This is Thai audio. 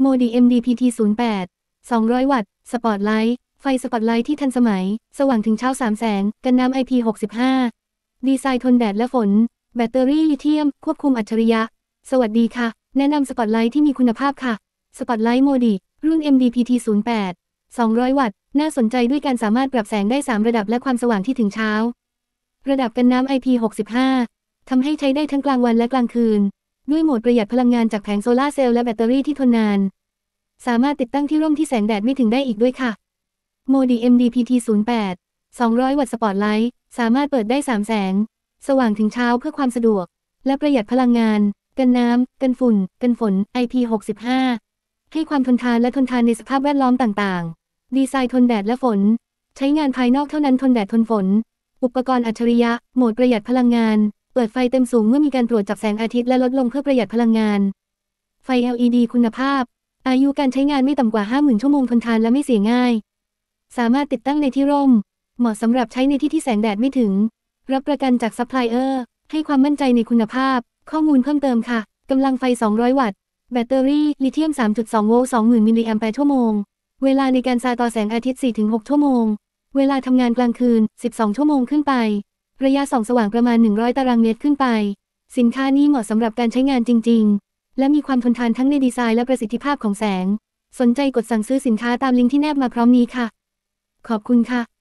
Modi MDPT08 200 วัตต์สปอตไลท์ไฟสปอตไลท์ที่ทันสมัยสว่างถึงเช้า3แสงกันน้ำ IP65 ดีไซน์ทนแดดและฝนแบตเตอรี่ลิเธียมควบคุมอัจฉริยะสวัสดีค่ะแนะนำสปอตไลท์ที่มีคุณภาพค่ะสปอตไลท์ Modi รุ่น MDPT08 200 วัตต์น่าสนใจด้วยการสามารถปรับแสงได้3ระดับและความสว่างที่ถึงเช้าระดับกันน้ำ IP65 ทำให้ใช้ได้ทั้งกลางวันและกลางคืนด้วยโหมดประหยัดพลังงานจากแผงโซลาร์เซลล์และแบตเตอรี่ที่ทนนานสามารถติดตั้งที่ร่มที่แสงแดดไม่ถึงได้อีกด้วยค่ะ Modi MDPT08 200 วัตต์สปอตไลท์สามารถเปิดได้3แสงสว่างถึงเช้าเพื่อความสะดวกและประหยัดพลังงานกันน้ำกันฝุ่นกันฝน IP65 ให้ความทนทานและทนทานในสภาพแวดล้อมต่างๆดีไซน์ทนแดดและฝนใช้งานภายนอกเท่านั้นทนแดดทนฝนอุปกรณ์อัจฉริยะโหมดประหยัดพลังงานเปิดไฟเต็มสูงเมื่อมีการตรวจจับแสงอาทิตย์และลดลงเพื่อประหยัดพลังงานไฟ LED คุณภาพอายุการใช้งานไม่ต่ำกว่า 50,000 ชั่วโมงทนทานและไม่เสียง่ายสามารถติดตั้งในที่ร่มเหมาะสำหรับใช้ในที่ที่แสงแดดไม่ถึงรับประกันจากซัพพลายเออร์ให้ความมั่นใจในคุณภาพข้อมูลเพิ่มเติมค่ะกำลังไฟ200วัตต์แบตเตอรี่ลิเธียม 3.2 โวลต์ 20,000 มิลลิแอมแปร์ชั่วโมงเวลาในการสาต่อแสงอาทิตย์ 4-6 ชั่วโมงเวลาทำงานกลางคืน12 ชั่วโมงขึ้นไประยะส่องสว่างประมาณ100ตารางเมตรขึ้นไปสินค้านี้เหมาะสำหรับการใช้งานจริงๆและมีความทนทานทั้งในดีไซน์และประสิทธิภาพของแสงสนใจกดสั่งซื้อสินค้าตามลิงก์ที่แนบมาพร้อมนี้ค่ะขอบคุณค่ะ